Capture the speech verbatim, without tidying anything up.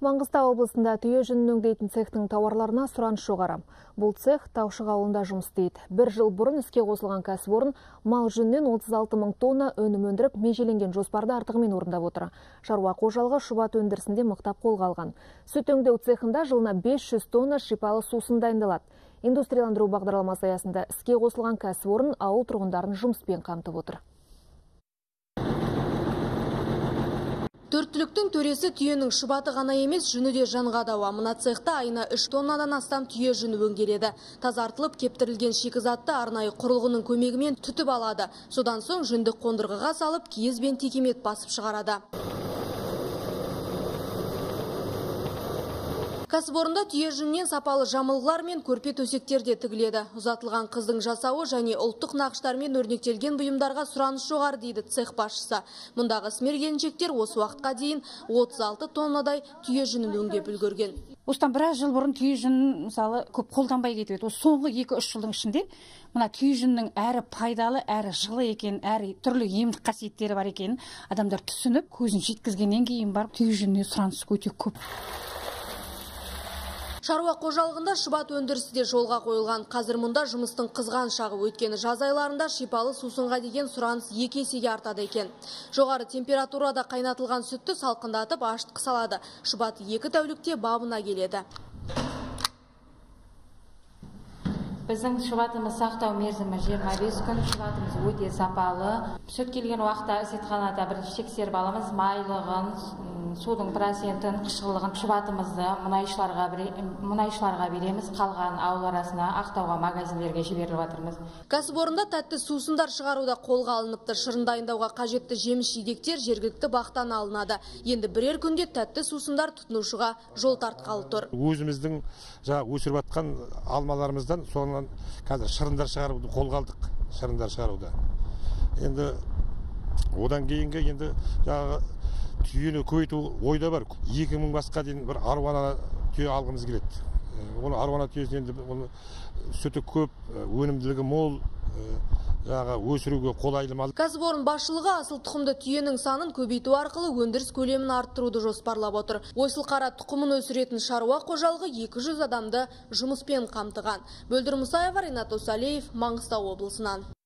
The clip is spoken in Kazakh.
Маңғыстау облысында түйе жүнін өңдейтін цехтың тауарларына сұраныс жоғары. Бұл цех Таушық ауылында жұмыс істейді. Бір жыл бұрын іске қосылған кәсіпорын мал жүнінен отыз алты мың тонна өнім өндіріп, межеленген жоспарды артығымен орындап отыр. Шаруа қожалығы шұбат өндірісінде мықтап қолға алған. Сүт өңдеу цехында жылына бес жүз тонна шипалы сусын дайындалады. Индустрияландыру бағдарламасы аясында іске қосылған кәсіпорын ауыл тұрғындарын жұмыспен қамтып отыр. Төрттіліктің төресі түйенің шұбаты ғана емес, жүні де жанға дауа. Мына цехта айына үш тоннадан астам түйе жүні өңделеді. Тазартылып, кептірілген шикізатты арнайы құрылғының көмегімен түтіп алады. Содан соң жүнді қондырғыға салып, киіз бен текемет басып шығарады. Кәсіпорында түйе жүнінен сапалы жамылғылар мен көрпе төсектерде тігіледі. Ұзатылған қыздың жасауы және ұлттық нақыштармен өрнектелген бұйымдарға сұраныс жоғары дейді цех басшысы. Мұндағы ісмер келіншектер осы уақытқа дейін отыз алты тоннадай түйе жүнін өңдеп үлгерген. Осыдан біраз жыл бұрын түйе жүнін мысалы көп қолданбай кетіп еді. Осы соңғы екі-үш жылдың ішінде мына түйе жүнінің әрі пайдалы, әрі жылы екен, әрі түрлі емдік қасиеттері бар екенін адамдар түсініп, көзін жеткізгеннен кейін барып түйе жүніне сұраныс өте көп. Шаруа қожалығында шұбат өндірісі де жолға қойылған. Қазір мұнда жұмыстың қызған шағы, өйткені жаз айларында шипалы сусынға деген сұраныс екі есеге артады екен. Жоғары температурада қайнатылған сүтті салқындатып ашытқы салады. Шұбат екі тәулікте бабына келеді. Біздің шұбатымыз сақтау мерзімі жиырма бес күн, шұбатымыз өте сапалы. Сүт келген уақытта зертханада бірінші тексеріп аламыз, майлығын, судың процентін, қышқылығын. Шұбатымызды мұнайшыларға, мұнайшыларға береміз, қалған ауыл арасына Ақтауға магазиндерге жіберіп жатырмыз. Кәсіпорында тәтті сусындар шығаруда қолға алыныпты. Шырын дайындауға қажетті жеміс-жидектер жергілікті бақтан алынады. Енді бірер күнде тәтті сусындар тұтынушыға жол тартқалы тұр. Өзіміздің жаңа өсіріп жатқан алмаларымыздан соңынан қазір шырындар шығаруды қолға алдық. Шырындар шығаруды. Енді одан кейінгі енді жаңағы түйені көйту ойда бар. екі мың басқа дейін бір аруана түйе алғымыз келеді. Оны аруана түйесін енді оны сүті көп, өнімділігі мол, жаңағы өсіруге қолайлы мал. Кәсіпорын басшылығы асыл тұқымды түйенің санын көбейту арқылы өндіріс көлемін арттыруды жоспарлап отыр. Ойсыл қара тұқымын өсіретін шаруа қожалығы екі жүз адамды жұмыспен қамтыған. Мөлдір Мұсаева, Ринат Осалиев, Маңғыстау облысынан.